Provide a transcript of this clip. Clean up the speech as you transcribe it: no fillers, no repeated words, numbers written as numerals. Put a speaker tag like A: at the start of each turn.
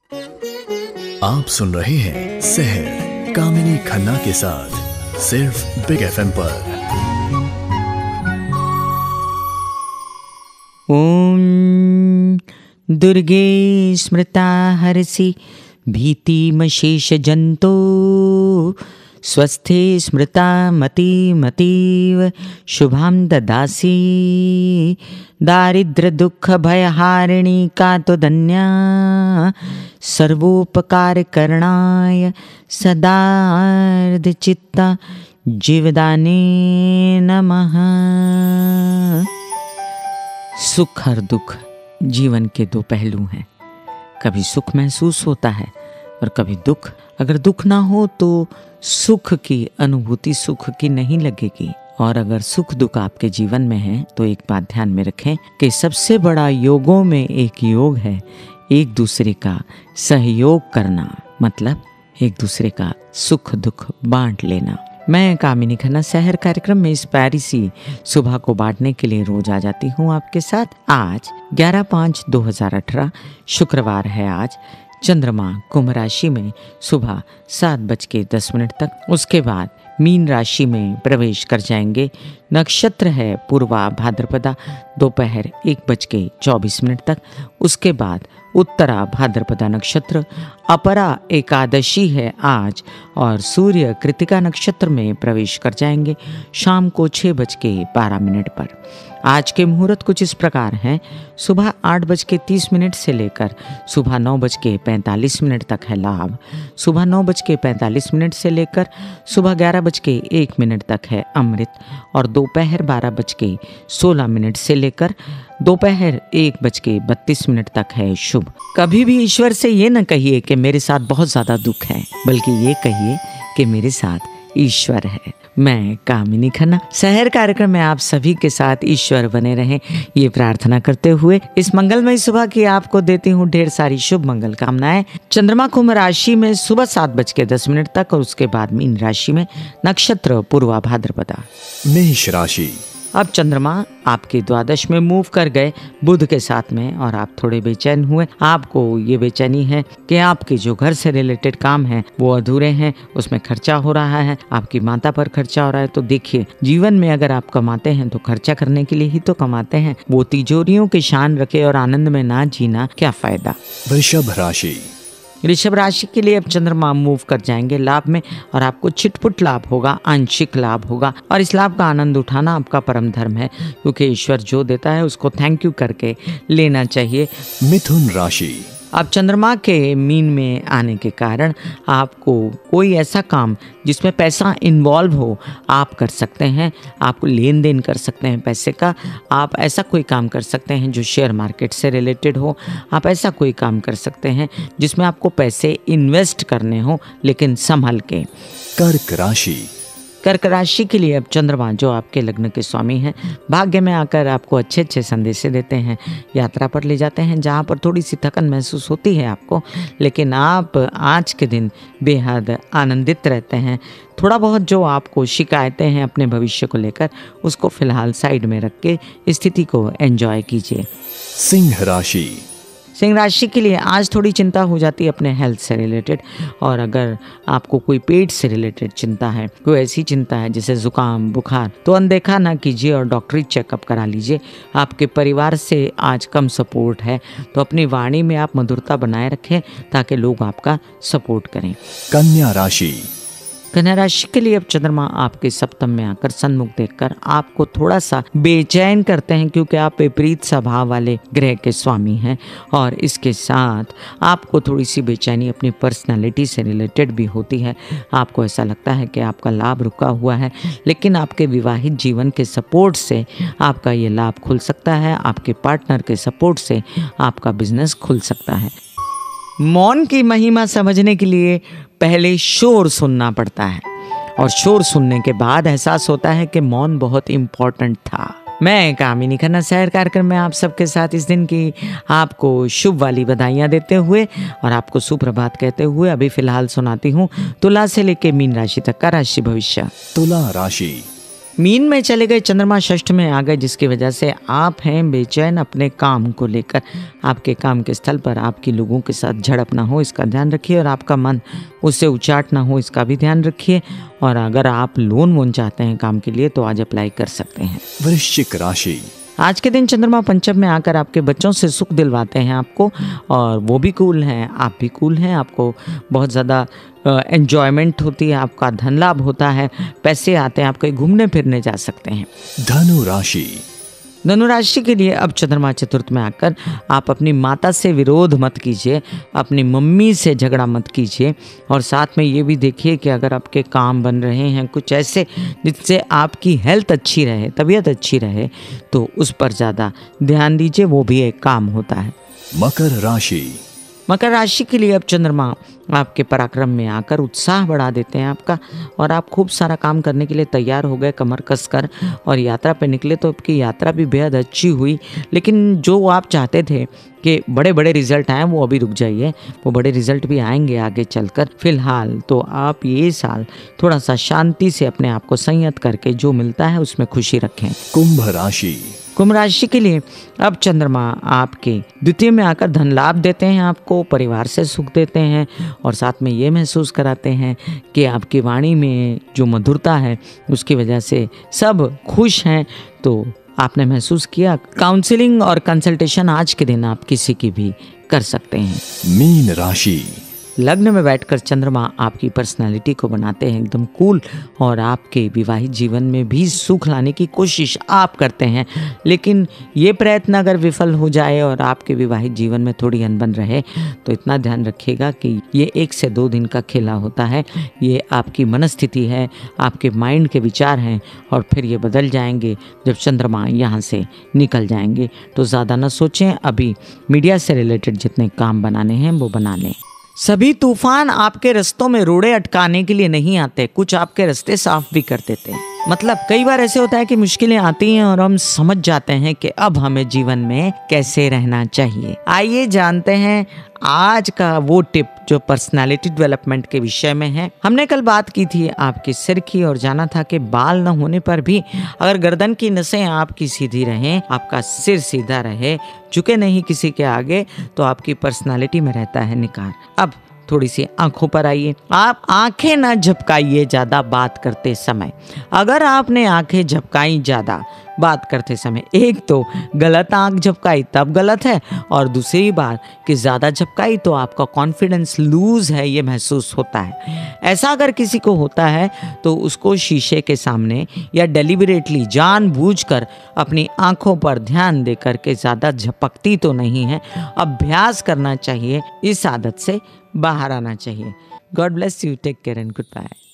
A: आप सुन रहे हैं सहर कामिनी खन्ना के साथ सिर्फ बिग एफएम पर।
B: ओम दुर्गे स्मृता हरसि भीतिमशेष जंतो स्वस्थे स्मृता मतीव शुभां ददासि दारिद्र दुख भयहारिणी का तो धन्या सर्वोपकार करणाय सदार्ध चित्ता जीवदाने नमः। सुख और दुख जीवन के दो पहलू हैं। कभी सुख महसूस होता है और कभी दुख। अगर दुख ना हो तो सुख की अनुभूति सुख की नहीं लगेगी। और अगर सुख दुख आपके जीवन में है तो एक बात ध्यान में रखें कि सबसे बड़ा योगों में एक योग है एक दूसरे का सहयोग करना, मतलब एक दूसरे का सुख दुख बांट लेना। मैं कामिनी खन्ना शहर कार्यक्रम में इस प्यारी सी सुबह को बांटने के लिए रोज आ जाती हूँ आपके साथ। आज 11/5/2018 शुक्रवार है। आज चंद्रमा कुंभ राशि में सुबह 7:10 तक, उसके बाद मीन राशि में प्रवेश कर जाएंगे। नक्षत्र है पूर्वा भाद्रपदा, दोपहर 1:24 तक। उसके बाद उत्तरा भाद्रपदा नक्षत्र, अपरा एकादशी है आज, और सूर्य कृतिका नक्षत्र में प्रवेश कर जाएंगे शाम को 6:12 पर। आज के मुहूर्त कुछ इस प्रकार हैं। सुबह 8:30 से लेकर सुबह 9:45 तक है लाभ। सुबह 9:45 से लेकर सुबह 11:01 तक है अमृत, और दोपहर 12:16 से लेकर दोपहर 1:32 तक है शुभ। कभी भी ईश्वर से ये न कहिए कि मेरे साथ बहुत ज्यादा दुख है, बल्कि ये कहिए कि मेरे साथ ईश्वर है। मैं कामिनी खन्ना शहर कार्यक्रम में आप सभी के साथ ईश्वर बने रहें, ये प्रार्थना करते हुए इस मंगलमय सुबह की आपको देती हूँ ढेर सारी शुभ मंगल कामनाएं। चंद्रमा कुंभ राशि में सुबह 7:10 तक, और उसके बाद मीन राशि में, नक्षत्र पूर्वा भाद्रपदा।
A: मेष राशि।
B: अब चंद्रमा आपके द्वादश में मूव कर गए बुध के साथ में, और आप थोड़े बेचैन हुए। आपको ये बेचैनी है कि आपके जो घर से रिलेटेड काम है वो अधूरे हैं, उसमें खर्चा हो रहा है, आपकी माता पर खर्चा हो रहा है। तो देखिए, जीवन में अगर आप कमाते हैं तो खर्चा करने के लिए ही तो कमाते हैं। वो तिजोरियों की शान रखे और आनंद में ना जीना क्या फायदा।
A: वृषभ राशि।
B: ऋषभ राशि के लिए अब चंद्रमा मूव कर जाएंगे लाभ में, और आपको छिटपुट लाभ होगा, आंशिक लाभ होगा, और इस लाभ का आनंद उठाना आपका परम धर्म है, क्योंकि ईश्वर जो देता है उसको थैंक यू करके लेना चाहिए।
A: मिथुन राशि।
B: अब चंद्रमा के मीन में आने के कारण आपको कोई ऐसा काम जिसमें पैसा इन्वॉल्व हो आप कर सकते हैं। आप लेन देन कर सकते हैं पैसे का। आप ऐसा कोई काम कर सकते हैं जो शेयर मार्केट से रिलेटेड हो। आप ऐसा कोई काम कर सकते हैं जिसमें आपको पैसे इन्वेस्ट करने हो, लेकिन संभल के।
A: कर्क राशि।
B: कर्क राशि के लिए अब चंद्रमा जो आपके लग्न के स्वामी हैं, भाग्य में आकर आपको अच्छे अच्छे संदेश देते हैं, यात्रा पर ले जाते हैं जहाँ पर थोड़ी सी थकन महसूस होती है आपको, लेकिन आप आज के दिन बेहद आनंदित रहते हैं। थोड़ा बहुत जो आपको शिकायतें हैं अपने भविष्य को लेकर, उसको फिलहाल साइड में रख के स्थिति को एंजॉय कीजिए।
A: सिंह राशि।
B: सिंह राशि के लिए आज थोड़ी चिंता हो जाती है अपने हेल्थ से रिलेटेड, और अगर आपको कोई पेट से रिलेटेड चिंता है, कोई ऐसी चिंता है जैसे जुकाम बुखार, तो अनदेखा ना कीजिए और डॉक्टरी चेकअप करा लीजिए। आपके परिवार से आज कम सपोर्ट है, तो अपनी वाणी में आप मधुरता बनाए रखें ताकि लोग आपका सपोर्ट करें।
A: कन्या राशि।
B: कन्या राशि के लिए अब चंद्रमा आपके सप्तम में आकर सन्मुख देखकर आपको थोड़ा सा बेचैन करते हैं, क्योंकि आप विपरीत स्वभाव वाले ग्रह के स्वामी हैं, और इसके साथ आपको थोड़ी सी बेचैनी अपनी पर्सनालिटी से रिलेटेड भी होती है। आपको ऐसा लगता है कि आपका लाभ रुका हुआ है, लेकिन आपके विवाहित जीवन के सपोर्ट से आपका ये लाभ खुल सकता है। आपके पार्टनर के सपोर्ट से आपका बिजनेस खुल सकता है। मौन की महिमा समझने के लिए पहले शोर सुनना पड़ता है, और शोर सुनने के बाद एहसास होता है कि मौन बहुत इम्पोर्टेंट था। मैं कामिनी खन्ना शहर कार्यक्रम में आप सबके साथ इस दिन की आपको शुभ वाली बधाइयाँ देते हुए और आपको सुप्रभात कहते हुए अभी फिलहाल सुनाती हूँ तुला से लेके मीन राशि तक का राशि भविष्य।
A: तुला राशि।
B: मीन में चले गए, चंद्रमा षष्ठ में आ गए, जिसकी वजह से आप हैं बेचैन अपने काम को लेकर। आपके काम के स्थल पर आपकी लोगों के साथ झड़प ना हो, इसका ध्यान रखिए, और आपका मन उससे उचाट ना हो, इसका भी ध्यान रखिए। और अगर आप लोन वोन चाहते हैं काम के लिए तो आज अप्लाई कर सकते हैं।
A: वृश्चिक राशि,
B: आज के दिन चंद्रमा पंचम में आकर आपके बच्चों से सुख दिलवाते हैं आपको, और वो भी कूल हैं, आप भी कूल हैं। आपको बहुत ज़्यादा एन्जॉयमेंट होती है, आपका धन लाभ होता है, पैसे आते हैं, आप कहीं घूमने फिरने जा सकते हैं।
A: धनु राशि,
B: धनु राशि के लिए अब चंद्रमा चतुर्थ में आकर आप अपनी माता से विरोध मत कीजिए, अपनी मम्मी से झगड़ा मत कीजिए, और साथ में ये भी देखिए कि अगर आपके काम बन रहे हैं कुछ ऐसे जिससे आपकी हेल्थ अच्छी रहे, तबीयत अच्छी रहे, तो उस पर ज़्यादा ध्यान दीजिए, वो भी एक काम होता है।
A: मकर राशि,
B: मकर राशि के लिए अब चंद्रमा आपके पराक्रम में आकर उत्साह बढ़ा देते हैं आपका, और आप खूब सारा काम करने के लिए तैयार हो गए कमर कसकर, और यात्रा पे निकले तो आपकी यात्रा भी बेहद अच्छी हुई। लेकिन जो आप चाहते थे कि बड़े बड़े रिजल्ट आए, वो अभी रुक जाइए, वो बड़े रिजल्ट भी आएंगे आगे चलकर। फिलहाल तो आप ये साल थोड़ा सा शांति से अपने आप को संयत करके जो मिलता है उसमें खुशी रखें।
A: कुंभ राशि,
B: कुंभ राशि के लिए अब चंद्रमा आपके द्वितीय में आकर धन लाभ देते हैं आपको, परिवार से सुख देते हैं, और साथ में ये महसूस कराते हैं कि आपकी वाणी में जो मधुरता है उसकी वजह से सब खुश हैं। तो आपने महसूस किया, काउंसलिंग और कंसल्टेशन आज के दिन आप किसी की भी कर सकते हैं।
A: मीन राशि,
B: लग्न में बैठकर चंद्रमा आपकी पर्सनालिटी को बनाते हैं एकदम कूल, और आपके विवाहित जीवन में भी सुख लाने की कोशिश आप करते हैं। लेकिन ये प्रयत्न अगर विफल हो जाए और आपके विवाहित जीवन में थोड़ी अनबन रहे तो इतना ध्यान रखिएगा कि ये 1 से 2 दिन का खेला होता है। ये आपकी मनस्थिति है, आपके माइंड के विचार हैं, और फिर ये बदल जाएंगे जब चंद्रमा यहाँ से निकल जाएंगे। तो ज़्यादा न सोचें, अभी मीडिया से रिलेटेड जितने काम बनाने हैं वो बना लें। सभी तूफान आपके रास्तों में रोड़े अटकाने के लिए नहीं आते, कुछ आपके रास्ते साफ भी कर देते हैं। मतलब कई बार ऐसे होता है कि मुश्किलें आती हैं और हम समझ जाते हैं कि अब हमें जीवन में कैसे रहना चाहिए। आइए जानते हैं आज का वो टिप जो पर्सनालिटी डेवलपमेंट के विषय में है। हमने कल बात की थी आपके सिर की, और जाना था कि बाल न होने पर भी अगर गर्दन की नसें आपकी सीधी रहें, आपका सिर सीधा रहे, झुके नहीं किसी के आगे, तो आपकी पर्सनालिटी में रहता है निखार। अब थोड़ी सी आंखों पर आइए। आप आंखें ना झपकाइए ज़्यादा बात करते समय। अगर आपने आंखें झपकाई ज़्यादा बात करते समय, एक तो गलत आंख झपकाई तब गलत है, और दूसरी बात कि ज़्यादा झपकाई तो आपका कॉन्फिडेंस लूज है ये महसूस होता है। ऐसा अगर किसी को होता है तो उसको शीशे के सामने या डेलिबरेटली जानबूझकर अपनी आंखों पर ध्यान दे करके ज़्यादा झपकती तो नहीं है, अभ्यास करना चाहिए, इस आदत से बाहर आना चाहिए। God bless you, take care and good bye.